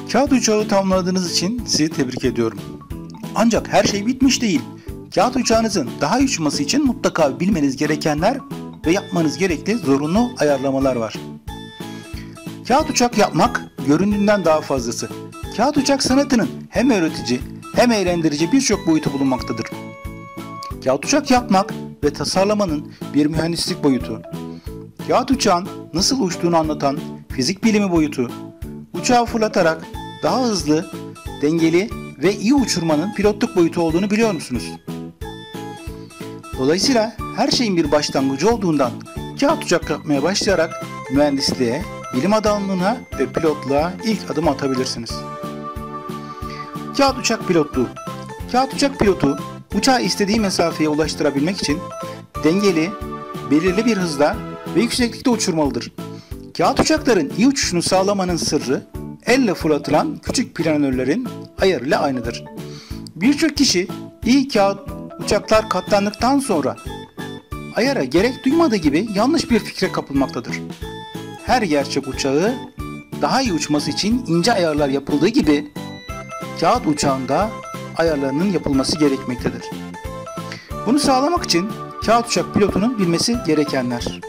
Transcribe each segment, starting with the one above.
Kağıt uçağı tamamladığınız için sizi tebrik ediyorum. Ancak her şey bitmiş değil. Kağıt uçağınızın daha iyi uçması için mutlaka bilmeniz gerekenler ve yapmanız gerekli zorunlu ayarlamalar var. Kağıt uçak yapmak göründüğünden daha fazlası. Kağıt uçak sanatının hem öğretici hem eğlendirici birçok boyutu bulunmaktadır. Kağıt uçak yapmak ve tasarlamanın bir mühendislik boyutu, kağıt uçağın nasıl uçtuğunu anlatan fizik bilimi boyutu, uçağı fırlatarak daha hızlı, dengeli ve iyi uçurmanın pilotluk boyutu olduğunu biliyor musunuz? Dolayısıyla her şeyin bir başlangıcı olduğundan kağıt uçak yapmaya başlayarak mühendisliğe, bilim adamlığına ve pilotluğa ilk adım atabilirsiniz. Kağıt uçak pilotluğu. Kağıt uçak pilotu uçağı istediği mesafeye ulaştırabilmek için dengeli, belirli bir hızda ve yükseklikte uçurmalıdır. Kağıt uçakların iyi uçuşunu sağlamanın sırrı elle fırlatılan küçük planörlerin ayarıyla aynıdır. Birçok kişi iyi kağıt uçaklar katlandıktan sonra ayara gerek duymadığı gibi yanlış bir fikre kapılmaktadır. Her gerçek uçağı daha iyi uçması için ince ayarlar yapıldığı gibi kağıt uçağında ayarlarının yapılması gerekmektedir. Bunu sağlamak için kağıt uçak pilotunun bilmesi gerekenler.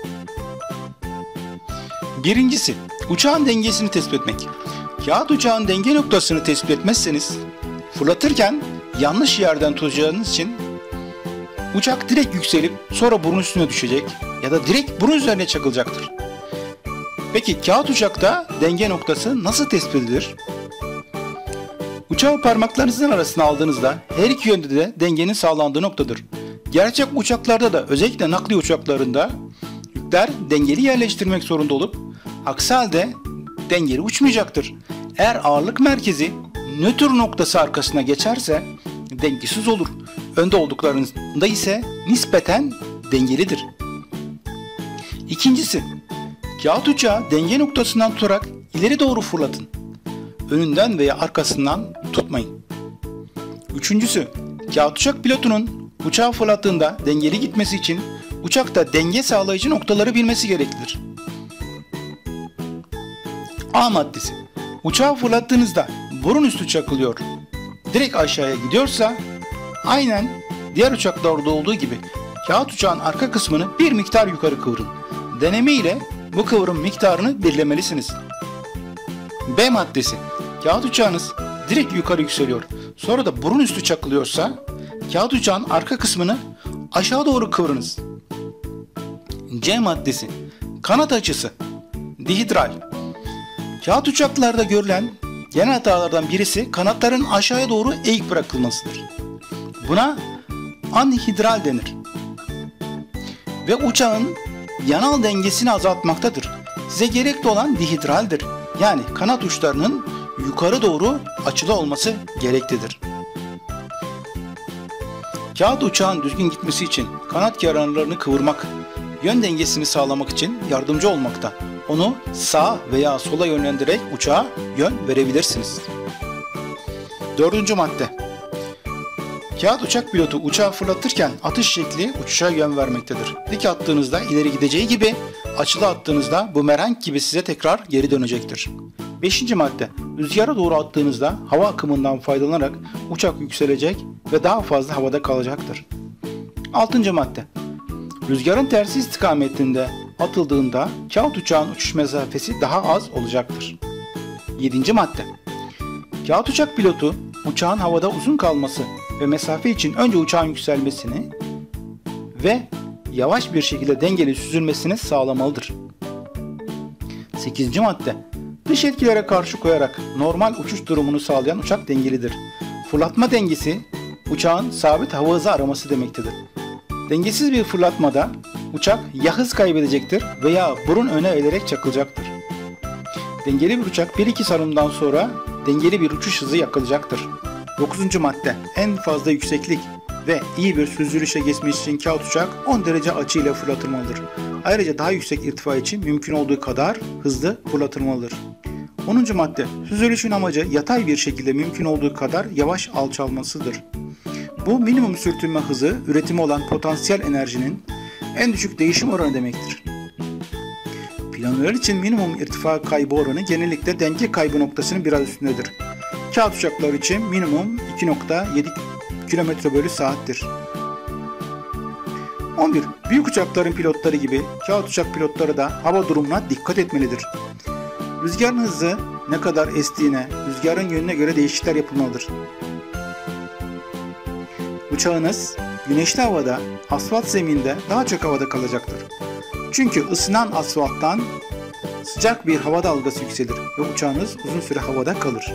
Birincisi, uçağın dengesini tespit etmek. Kağıt uçağın denge noktasını tespit etmezseniz fırlatırken yanlış yerden tutacağınız için uçak direkt yükselip sonra burun üstüne düşecek ya da direkt burun üzerine çakılacaktır. Peki kağıt uçakta denge noktası nasıl tespit edilir? Uçağı parmaklarınızın arasına aldığınızda her iki yönde de dengenin sağlandığı noktadır. Gerçek uçaklarda da özellikle nakliye uçaklarında yükler dengeli yerleştirmek zorunda olup aksi halde dengeli uçmayacaktır. Eğer ağırlık merkezi nötr noktası arkasına geçerse dengesiz olur. Önde olduklarında ise nispeten dengelidir. İkincisi, kağıt uçağı denge noktasından tutarak ileri doğru fırlatın. Önünden veya arkasından tutmayın. Üçüncüsü, kağıt uçak pilotunun uçağı fırlattığında dengeli gitmesi için uçakta denge sağlayıcı noktaları bilmesi gereklidir. A maddesi. Uçağı fırlattığınızda burun üstü çakılıyor, direkt aşağıya gidiyorsa aynen diğer uçaklarda olduğu gibi kağıt uçağın arka kısmını bir miktar yukarı kıvırın. Deneme ile bu kıvrım miktarını belirlemelisiniz. B maddesi. Kağıt uçağınız direkt yukarı yükseliyor, sonra da burun üstü çakılıyorsa kağıt uçağın arka kısmını aşağı doğru kıvırınız. C maddesi. Kanat açısı. Dihidral. Kağıt uçaklarda görülen genel hatalardan birisi kanatların aşağıya doğru eğik bırakılmasıdır. Buna anhidral denir. Ve uçağın yanal dengesini azaltmaktadır. Size gerekli olan dihidraldir. Yani kanat uçlarının yukarı doğru açılı olması gereklidir. Kağıt uçağın düzgün gitmesi için kanat kenarlarını kıvırmak, yön dengesini sağlamak için yardımcı olmakta. Onu sağa veya sola yönlendirerek uçağa yön verebilirsiniz. Dördüncü madde. Kağıt uçak pilotu uçağı fırlatırken atış şekli uçuşa yön vermektedir. Dik attığınızda ileri gideceği gibi açılı attığınızda bumerang gibi size tekrar geri dönecektir. Beşinci madde. Rüzgara doğru attığınızda hava akımından faydalanarak uçak yükselecek ve daha fazla havada kalacaktır. Altıncı madde. Rüzgarın tersi istikametinde atıldığında kağıt uçağın uçuş mesafesi daha az olacaktır. Yedinci madde. Kağıt uçak pilotu uçağın havada uzun kalması ve mesafe için önce uçağın yükselmesini ve yavaş bir şekilde dengeli süzülmesini sağlamalıdır. 8. madde. Dış etkilere karşı koyarak normal uçuş durumunu sağlayan uçak dengelidir. Fırlatma dengesi uçağın sabit hava hızı araması demektedir. Dengesiz bir fırlatmada uçak ya hız kaybedecektir veya burun öne eğilerek çakılacaktır. Dengeli bir uçak 1-2 sarımdan sonra dengeli bir uçuş hızı yakalayacaktır. 9. madde. En fazla yükseklik ve iyi bir süzülüşe geçmesi için kağıt uçak 10 derece açıyla fırlatılmalıdır. Ayrıca daha yüksek irtifa için mümkün olduğu kadar hızlı fırlatılmalıdır. 10. madde. Süzülüşün amacı yatay bir şekilde mümkün olduğu kadar yavaş alçalmasıdır. Bu minimum sürtünme hızı üretimi olan potansiyel enerjinin en düşük değişim oranı demektir. Planörler için minimum irtifa kaybı oranı genellikle denge kaybı noktasının biraz üstündedir. Kağıt uçaklar için minimum 2,7 km/saattir. 11. Büyük uçakların pilotları gibi kağıt uçak pilotları da hava durumuna dikkat etmelidir. Rüzgarın hızı ne kadar estiğine, rüzgarın yönüne göre değişiklikler yapılmalıdır. Uçağınız güneşli havada, asfalt zeminde daha çok havada kalacaktır. Çünkü ısınan asfalttan sıcak bir hava dalgası yükselir ve uçağınız uzun süre havada kalır.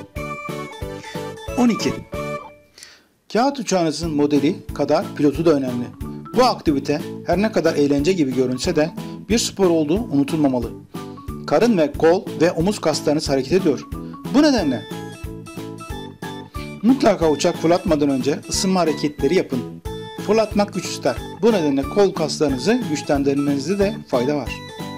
12. Kağıt uçağınızın modeli kadar pilotu da önemli. Bu aktivite her ne kadar eğlence gibi görünse de bir spor olduğu unutulmamalı. Karın ve kol ve omuz kaslarınız hareket ediyor. Bu nedenle mutlaka uçak fırlatmadan önce ısınma hareketleri yapın. Fırlatmak güç ister. Bu nedenle kol kaslarınızı güçlendirmenizde de fayda var.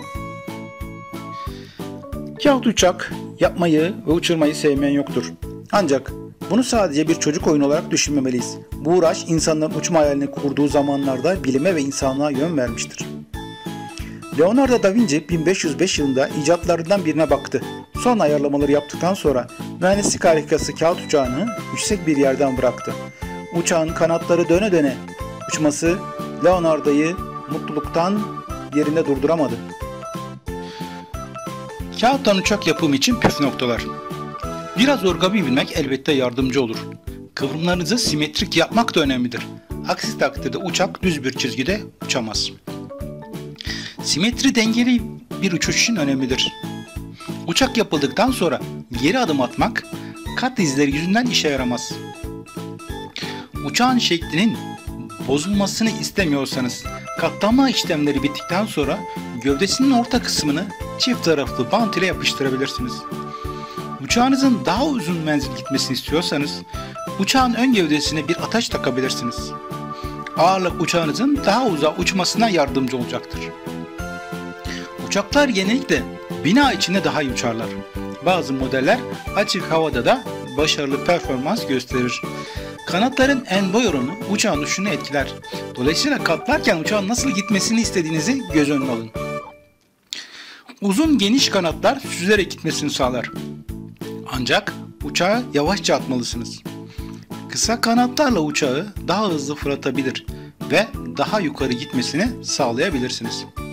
Kağıt uçak yapmayı ve uçurmayı sevmeyen yoktur. Ancak bunu sadece bir çocuk oyunu olarak düşünmemeliyiz. Bu uğraş insanların uçma hayalini kurduğu zamanlarda bilime ve insanlığa yön vermiştir. Leonardo da Vinci 1505 yılında icatlarından birine baktı. Son ayarlamaları yaptıktan sonra mühendislik harikası kağıt uçağını yüksek bir yerden bıraktı. Uçağın kanatları döne döne uçması Leonardo'yu mutluluktan yerinde durduramadı. Kağıttan uçak yapımı için püf noktalar. Biraz origami bilmek elbette yardımcı olur. Kıvrımlarınızı simetrik yapmak da önemlidir. Aksi takdirde uçak düz bir çizgide uçamaz. Simetri dengeli bir uçuş için önemlidir. Uçak yapıldıktan sonra geri adım atmak kat izleri yüzünden işe yaramaz. Uçağın şeklinin bozulmasını istemiyorsanız katlanma işlemleri bittikten sonra gövdesinin orta kısmını çift taraflı bant ile yapıştırabilirsiniz. Uçağınızın daha uzun menzil gitmesini istiyorsanız uçağın ön gövdesine bir ataç takabilirsiniz. Ağırlık uçağınızın daha uzağa uçmasına yardımcı olacaktır. Uçaklar genellikle bina içinde daha iyi uçarlar. Bazı modeller açık havada da başarılı performans gösterir. Kanatların en boy oranı uçağın uçuşunu etkiler. Dolayısıyla katlarken uçağın nasıl gitmesini istediğinizi göz önüne alın. Uzun geniş kanatlar süzülerek gitmesini sağlar. Ancak uçağı yavaşça atmalısınız. Kısa kanatlarla uçağı daha hızlı fırlatabilir ve daha yukarı gitmesini sağlayabilirsiniz.